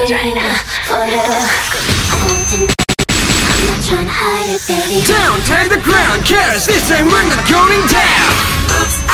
feels right now. Forever. I'm not trying to hide it, baby. Down, tag the ground, cause this time we're not going down. Oops.